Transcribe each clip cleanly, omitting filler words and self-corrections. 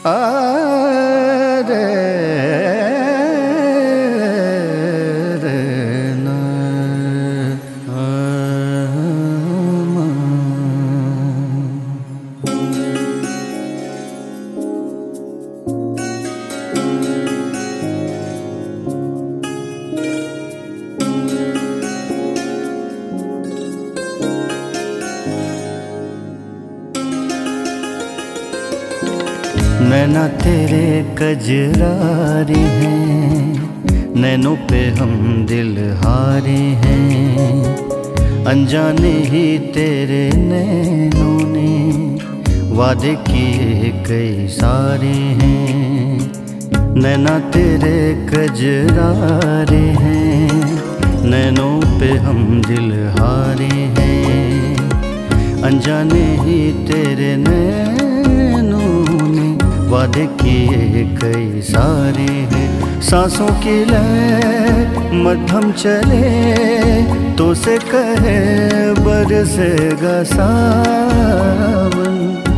नैना तेरे कजरारे हैं, नैनों पे हम दिल हारे हैं। अनजाने ही तेरे नैनों ने वादे किए कई सारे हैं। नैना तेरे कजरारे हैं, नैनों पे हम दिल हारे हैं। अनजाने ही तेरे नैनों ने वादे किए कई सारे हैं। सांसों की लय मध्यम चले तो से कहे बरसेगा सावन,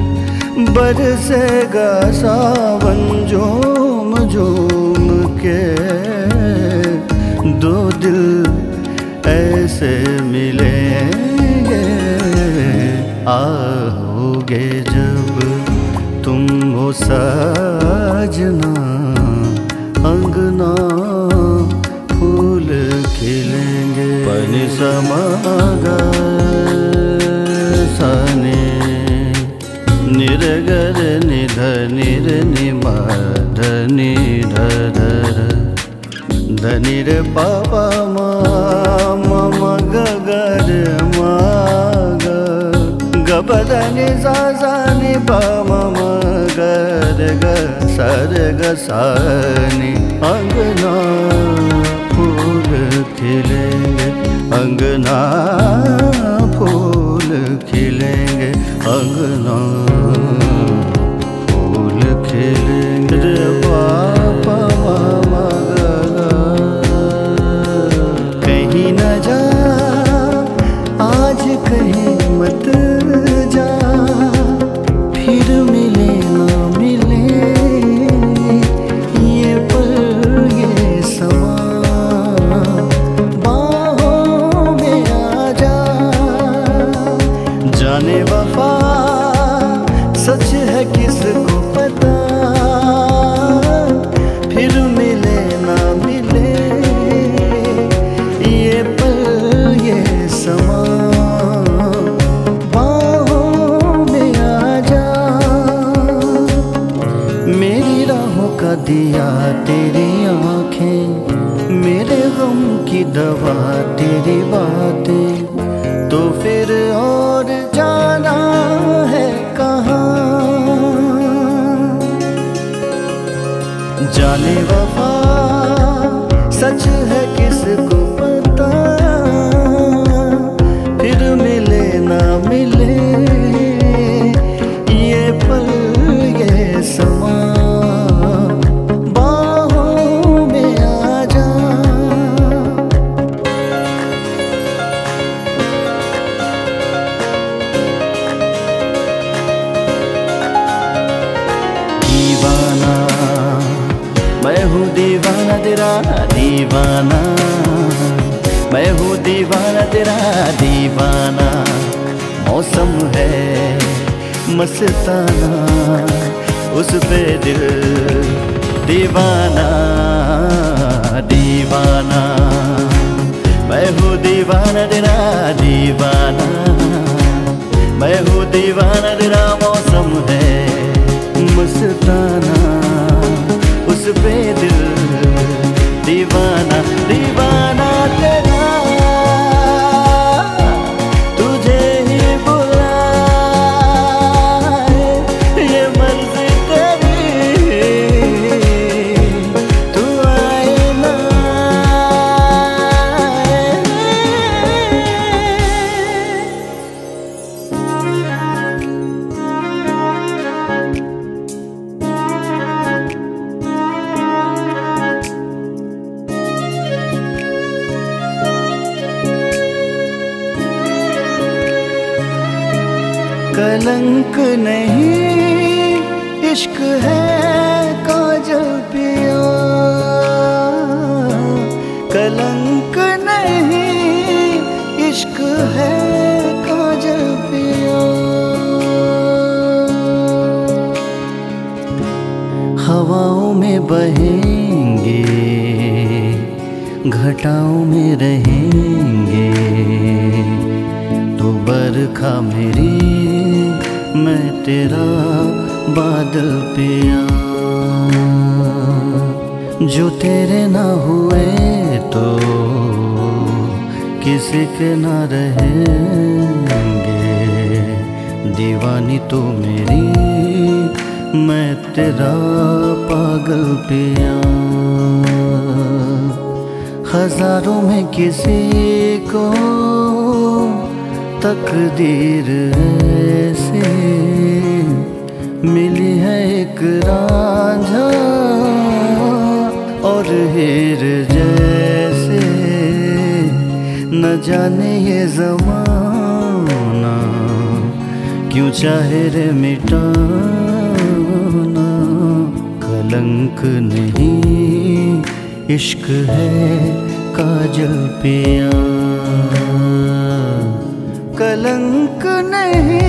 बरसेगा सावन। झूम झूम के दो दिल ऐसे मिलेंगे, आओगे जब तुम हो सजना। अंगना फूल खिलेंगे। पनि समागा सने निरगर निध निर निमध निधर धनि रे पापा मम गगर माग गबदनि सानि पम गर ग सर ग सानि। अंगना फूल खिलेंगे, अंगना फूल खिलेंगे, अंगना फूल खिलेंगे। रे पापा मामा कहीं न जा आज, कहीं मत जा, फिर मिले ना मिले ये पल ये समा। बाहों में आ जा, जाने वफा सच है किसको पता। फिर मिले ना मिले ये पल ये समा। दिया तेरी आँखें, मेरे गम की दवा तेरी बातें। तो फिर और जाना है कहाँ? जाने वफा सच है किसको पता। फिर मिले ना मिले ये पल ये समा। मैं हूँ दीवाना तेरा दीवाना, मैं हूँ दीवाना तेरा दीवाना। मौसम है मस्ताना, उस पे दिल दीवाना दीवाना। मैं हूँ दीवाना तेरा दीवाना, मैं हूँ दीवाना तेरा। मौसम है मस्ताना, उस पे दिल दीवाना दीवाना तेरा। तुझे ही बुलाए ये मर्जी तेरी, तू आए ना कलंक नहीं इश्क इश्क है काजल पिया, कलंक नहीं, इश्क है काजल पिया। हवाओं में बहेंगे, घटाओं में रहेंगे, तू बरखा मेरी, मैं तेरा बादल पिया। जो तेरे ना हुए तो किसी के ना रहेंगे, दीवानी तू मेरी, मैं तेरा पागल पिया। हजारों में किसी को तकदीर ऐसे मिली है, एक रांझा और हीर जैसे। न जाने ये ज़माना क्यों चाहे रे मिटाना, कलंक नहीं, इश्क है काजल पिया। कलंक नहीं,